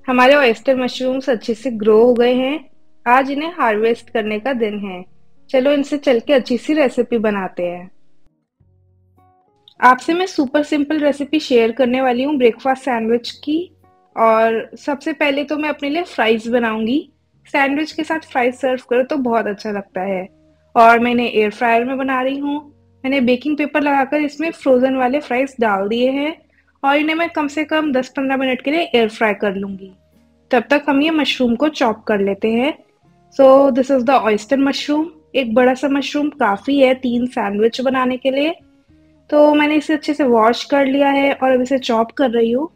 हमारे oyster mushrooms अच्छे से ग्रो हो गए हैं। आज इन्हें हार्वेस्ट करने का दिन है। चलो इनसे चल के अच्छी सी रेसिपी बनाते हैं। आपसे मैं सुपर सिंपल रेसिपी शेयर करने वाली हूँ ब्रेकफास्ट सैंडविच की। और सबसे पहले तो मैं अपने लिए फ्राइज बनाऊंगी। सैंडविच के साथ फ्राइज सर्व करो तो बहुत अच्छा लगता है। और मैंने एयर फ्रायर में बना रही हूँ। मैंने बेकिंग पेपर लगाकर इसमें फ्रोजन वाले फ्राइज डाल दिए हैं। और इन्हें मैं कम से कम 10-15 मिनट के लिए एयर फ्राई कर लूंगी। तब तक हम ये मशरूम को चॉप कर लेते हैं। So this is the oyster mushroom. एक बड़ा सा मशरूम काफी है 3 सैंडविच बनाने के लिए। तो मैंने इसे अच्छे से वॉश कर लिया है और अब इसे चॉप कर रही हूँ।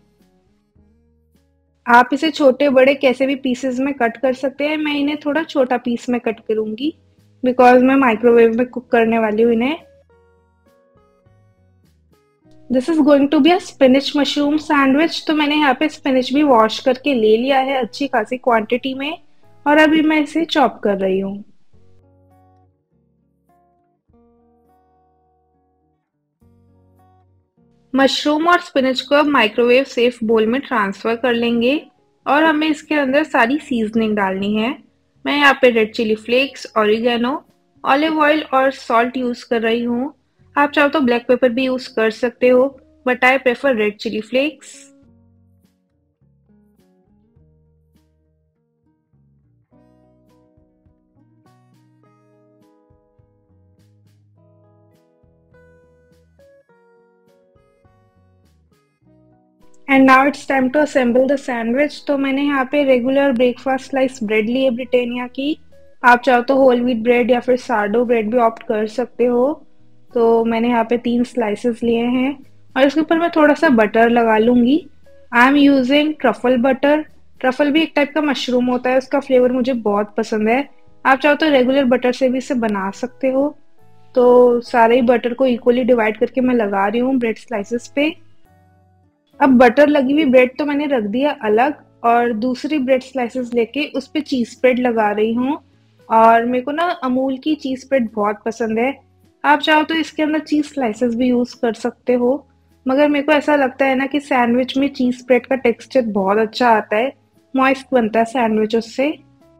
आप इसे छोटे बड़े कैसे भी पीसेस में कट कर सकते हैं। मैं इन्हें थोड़ा छोटा पीस में कट करूंगी बिकॉज मैं माइक्रोवेव में कुक करने वाली हूँ इन्हें। This is going to be a spinach mushroom sandwich. तो मैंने यहाँ पे स्पिनिच भी वॉश करके ले लिया है अच्छी खासी क्वांटिटी में। और अभी मैं इसे चॉप कर रही हूँ। मशरूम और स्पिनच को अब माइक्रोवेव सेफ बोल में ट्रांसफर कर लेंगे। और हमें इसके अंदर सारी सीजनिंग डालनी है। मैं यहाँ पे red chilli flakes, oregano, olive oil और सॉल्ट यूज कर रही हूँ। आप चाहो तो ब्लैक पेपर भी यूज कर सकते हो, but I prefer red chilli flakes. And now it's time to assemble the sandwich. तो मैंने यहाँ पे रेगुलर ब्रेकफास्ट स्लाइस ब्रेड ली है ब्रिटानिया की। आप चाहो तो होल व्हीट ब्रेड या फिर सार्डो ब्रेड भी ऑप्ट कर सकते हो। तो मैंने यहाँ पे 3 स्लाइसेस लिए हैं। और इसके ऊपर मैं थोड़ा सा बटर लगा लूंगी। I am using truffle butter. Truffle भी एक टाइप का मशरूम होता है, उसका फ्लेवर मुझे बहुत पसंद है। आप चाहो तो रेगुलर बटर से भी इसे बना सकते हो। तो सारे ही बटर को इक्वली डिवाइड करके मैं लगा रही हूँ ब्रेड स्लाइसेस पे। अब बटर लगी हुई ब्रेड तो मैंने रख दिया अलग। और दूसरी ब्रेड स्लाइसेस लेके उस पे चीज स्प्रेड लगा रही हूँ। और मेरे को ना अमूल की चीज स्प्रेड बहुत पसंद है। आप चाहो तो इसके अंदर चीज स्लाइसेस भी यूज कर सकते हो। मगर मेरे को ऐसा लगता है ना कि सैंडविच में चीज स्प्रेड का टेक्सचर बहुत अच्छा आता है। मॉइस्ट बनता है सैंडविच उससे।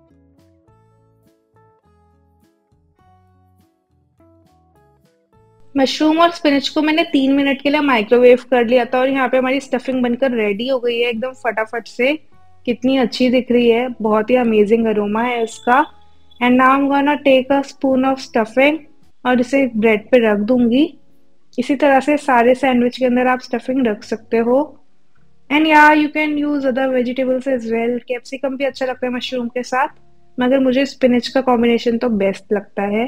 मशरूम और स्पिनच को मैंने 3 मिनट के लिए माइक्रोवेव कर लिया था और यहाँ पे हमारी स्टफिंग बनकर रेडी हो गई है एकदम फटाफट से। कितनी अच्छी दिख रही है, बहुत ही अमेजिंग अरोमा है इसका। And now I am gonna take a spoon of stuffing और इसे ब्रेड पे रख दूंगी। इसी तरह से सारे सैंडविच के अंदर आप स्टफिंग रख सकते हो। एंड या you can use other vegetables as well. Capsicum भी अच्छा लगता है मशरूम के साथ, मगर मुझे स्पिनच का कॉम्बिनेशन तो बेस्ट लगता है।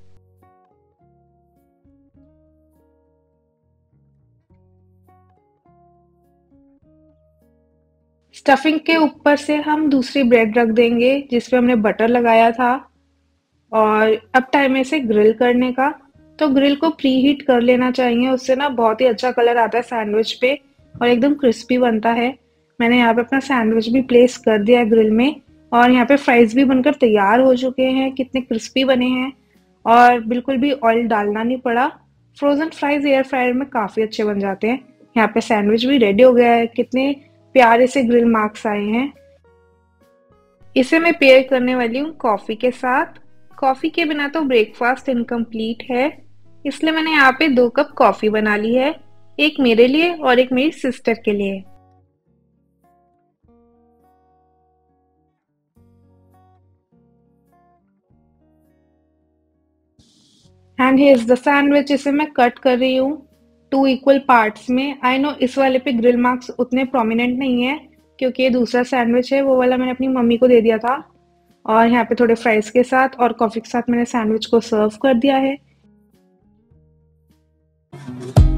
स्टफिंग के ऊपर से हम दूसरी ब्रेड रख देंगे जिसपे हमने बटर लगाया था। और अब टाइम है इसे ग्रिल करने का। तो ग्रिल को प्री हीट कर लेना चाहिए, उससे ना बहुत ही अच्छा कलर आता है सैंडविच पे और एकदम क्रिस्पी बनता है। मैंने यहाँ पे अपना सैंडविच भी प्लेस कर दिया है ग्रिल में। और यहाँ पे फ्राइज भी बनकर तैयार हो चुके हैं, कितने क्रिस्पी बने हैं। और बिल्कुल भी ऑयल डालना नहीं पड़ा। फ्रोजन फ्राइज एयर फ्रायर में काफी अच्छे बन जाते हैं। यहाँ पे सैंडविच भी रेडी हो गया है, कितने प्यारे से ग्रिल मार्क्स आए हैं। इसे मैं पेयर करने वाली हूँ कॉफी के साथ। कॉफी के बिना तो ब्रेकफास्ट इनकम्प्लीट है। इसलिए मैंने यहाँ पे 2 कप कॉफी बना ली है, एक मेरे लिए और एक मेरी सिस्टर के लिए। And here's the sandwich. इसे मैं कट कर रही हूँ 2 इक्वल पार्ट्स में। आई नो इस वाले पे ग्रिल मार्क्स उतने प्रोमिनेंट नहीं है क्योंकि ये दूसरा सैंडविच है, वो वाला मैंने अपनी मम्मी को दे दिया था। और यहाँ पे थोड़े फ्राइज के साथ और कॉफी के साथ मैंने सैंडविच को सर्व कर दिया है।